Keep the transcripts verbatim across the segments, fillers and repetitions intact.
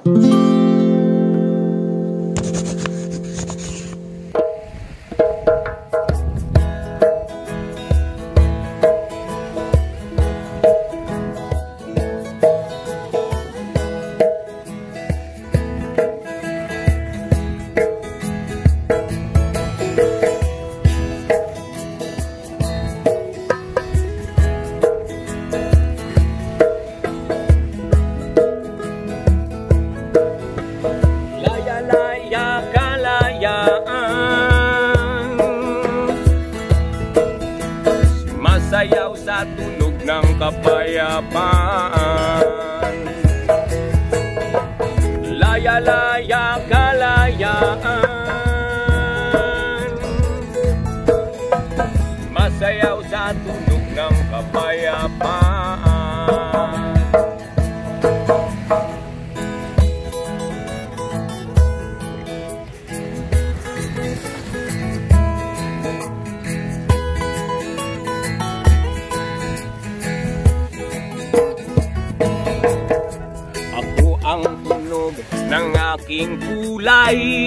Masayaw sa tunog ng kapayapaan. Laya-laya kalayaan, masayaw sa tunog ng kapayapaan. Ang tunog ng aking kulay,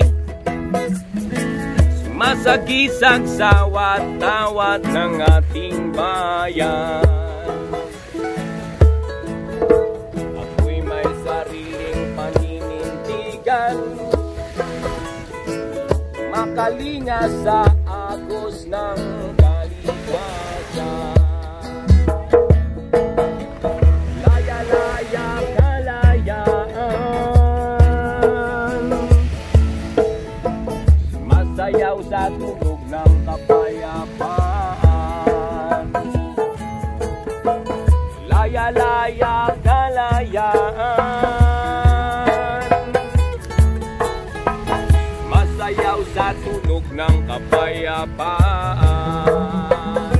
sumasagisag sa watawat ng ating bayan. Ako'y may sariling paninindigan, makalinga sa agos ng kalikasan. Laya-laya masayaw sa tunog ng kapayapaan. Laya-laya kalayaan, masayaw sa tunog ng kapayapaan.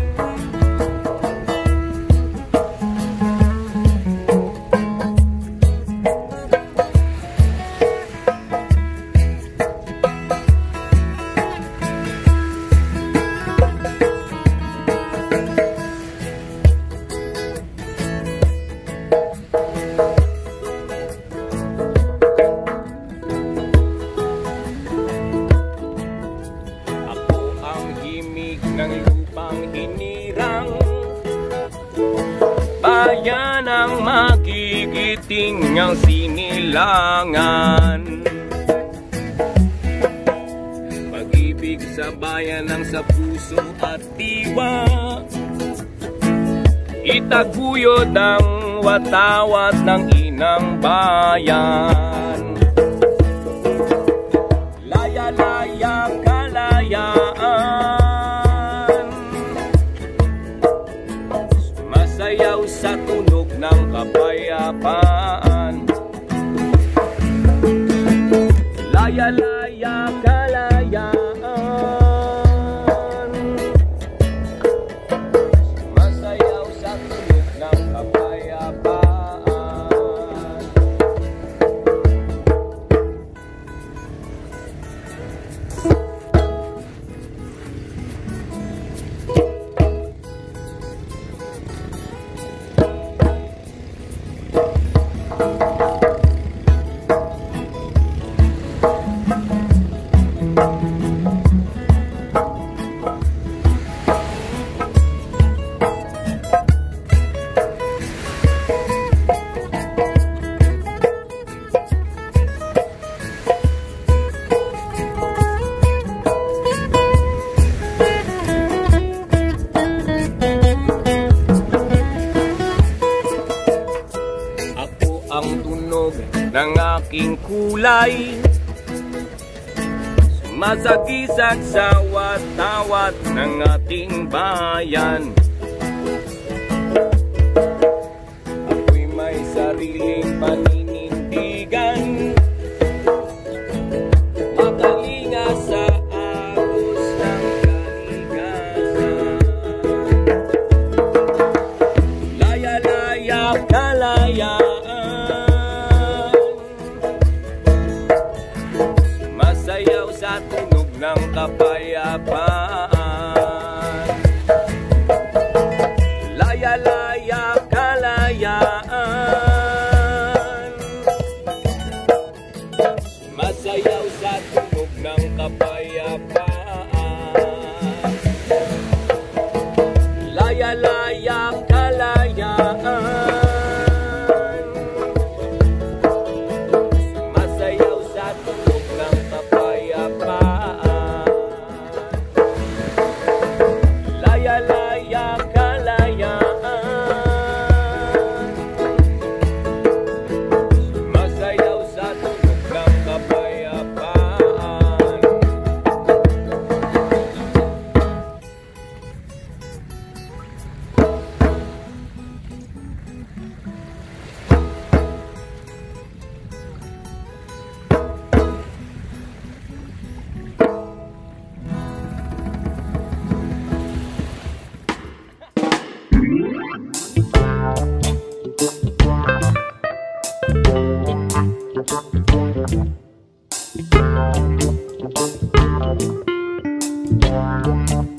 Ng lupang hinirang, bayan ang magigiting ang sinilangan. Pag-ibig sa bayan ang sa puso at diwa, itaguyod ang watawat ng inang bayan. Laya-laya kalayaan, masayaw sa tunog ng kapayapaan. Laya-laya kalayaan, masayaw sa tunog ng kapayapaan. Ang tunog ng aking kulay, sumasagisag sa watawat ng ating bayan. Ako'y may sariling paninindigan, makalinga sa agos ng kalikasan. Laya-laya kalayaan, masayaw sa tunog ng kapayapaan. Laya-laya kalayaan, Thank you.